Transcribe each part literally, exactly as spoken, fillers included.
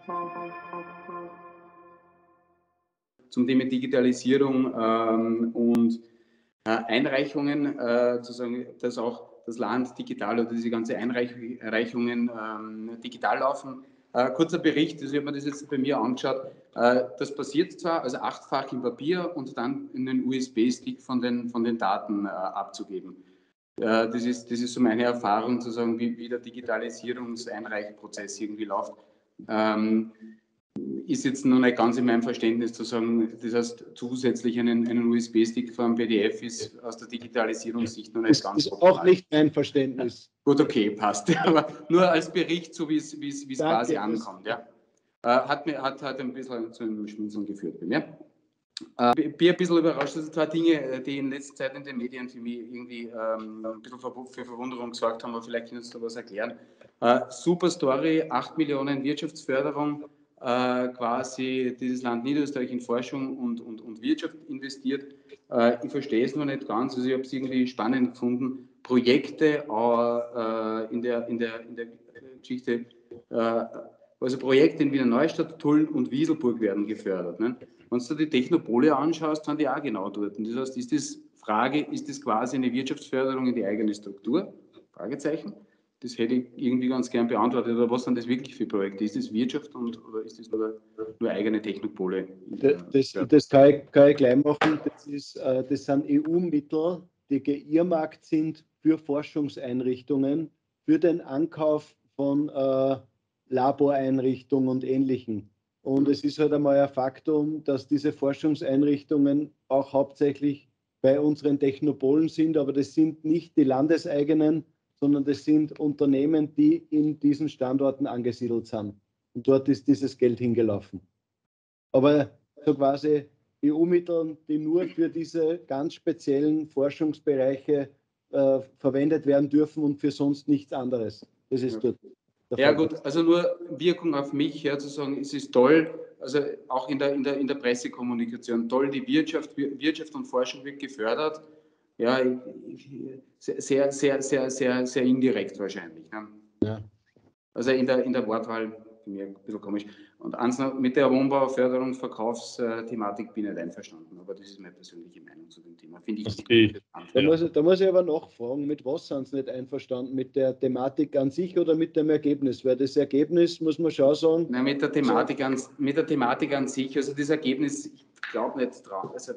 Zum Thema Digitalisierung ähm, und äh, Einreichungen, äh, zu sagen, dass auch das Land digital oder diese ganzen Einreichungen ähm, digital laufen. Äh, kurzer Bericht, also ich habe mir das jetzt bei mir angeschaut. Äh, das passiert zwar, also achtfach im Papier und dann in den U S B-Stick von den, von den Daten äh, abzugeben. Äh, das, ist, das ist so meine Erfahrung, zu sagen, wie, wie der Digitalisierungseinreichprozess irgendwie läuft. Ähm, ist jetzt noch nicht ganz in meinem Verständnis zu sagen, das heißt, zusätzlich einen, einen U S B-Stick vom P D F ist aus der Digitalisierungssicht noch nicht das ganz ist optimal. auch nicht mein Verständnis. Ja, gut, okay, passt. Aber nur als Bericht, so wie es, wie es, wie es quasi ankommt. Ja. Äh, hat, mir, hat, hat ein bisschen zu einem Schmunzeln geführt bei mir. Ich äh, bin ein bisschen überrascht, dass zwei Dinge, die in letzter Zeit in den Medien für mich irgendwie ähm, ein bisschen für Verwunderung gesorgt haben, aber vielleicht können Sie da was erklären. Äh, super Story, acht Millionen Wirtschaftsförderung, äh, quasi dieses Land Niederösterreich in Forschung und, und, und Wirtschaft investiert. Äh, ich verstehe es noch nicht ganz, also ich habe es irgendwie spannend gefunden. Projekte äh, in, der, in, der, in der Geschichte, äh, also Projekte in Wiener Neustadt, Tulln und Wieselburg werden gefördert. Ne? Wenn du die Technopole anschaust, sind die auch genau dort. Und das heißt, ist das Frage, ist das quasi eine Wirtschaftsförderung in die eigene Struktur? Fragezeichen. Das hätte ich irgendwie ganz gern beantwortet. Oder was sind das wirklich für Projekte? Ist das Wirtschaft und, oder ist das nur, nur eigene Technopole? Das, das kann, ich, kann ich gleich machen. Das, ist, das sind E U-Mittel, die geearmarkt sind für Forschungseinrichtungen, für den Ankauf von äh, Laboreinrichtungen und Ähnlichem. Und es ist halt einmal ein Faktum, dass diese Forschungseinrichtungen auch hauptsächlich bei unseren Technopolen sind, aber das sind nicht die landeseigenen, sondern das sind Unternehmen, die in diesen Standorten angesiedelt sind. Und dort ist dieses Geld hingelaufen. Aber so quasi E U-Mittel, die nur für diese ganz speziellen Forschungsbereiche äh, verwendet werden dürfen und für sonst nichts anderes. Das ist dort. Ja gut, also nur Wirkung auf mich, ja, zu sagen, es ist toll, also auch in der, in der, in der Pressekommunikation, toll, die Wirtschaft, Wirtschaft und Forschung wird gefördert, ja, sehr, sehr, sehr, sehr, sehr indirekt wahrscheinlich. Ne? Ja. Also in der, in der Wortwahl, mir ein bisschen komisch. Und eins noch, mit der Wohnbau, Förderung, Verkaufsthematik bin ich nicht einverstanden, aber das ist meine persönliche Meinung zu dem Thema. Finde ich nicht gut. Da muss, ich, da muss ich aber nachfragen, mit was sind Sie nicht einverstanden? Mit der Thematik an sich oder mit dem Ergebnis? Weil das Ergebnis, muss man schon sagen... Nein, mit der Thematik, so, an, mit der Thematik an sich, also das Ergebnis, ich glaube nicht dran. Also,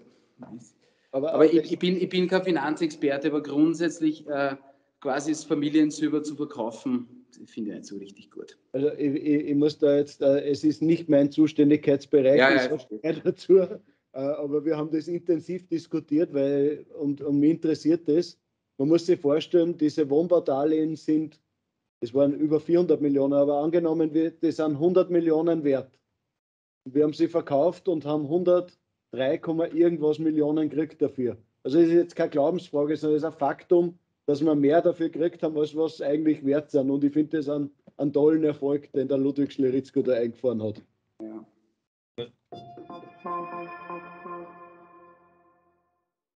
aber, aber ich, ich, bin, ich bin kein Finanzexperte, aber grundsätzlich äh, quasi das Familiensilber zu verkaufen, finde ich nicht so richtig gut. Also ich, ich, ich muss da jetzt, äh, es ist nicht mein Zuständigkeitsbereich, ja, ich sage ja, dazu, äh, aber wir haben das intensiv diskutiert, weil, und, und mich interessiert das, man muss sich vorstellen, diese Wohnbaudarlehen sind, das waren über vierhundert Millionen, aber angenommen, wir, das sind hundert Millionen wert. Wir haben sie verkauft und haben hundertdrei, irgendwas Millionen gekriegt dafür. Also das ist jetzt keine Glaubensfrage, sondern es ist ein Faktum, dass wir mehr dafür gekriegt haben, als was eigentlich wert sind. Und ich finde das einen, einen tollen Erfolg, den der Ludwig Schleritzko da eingefahren hat.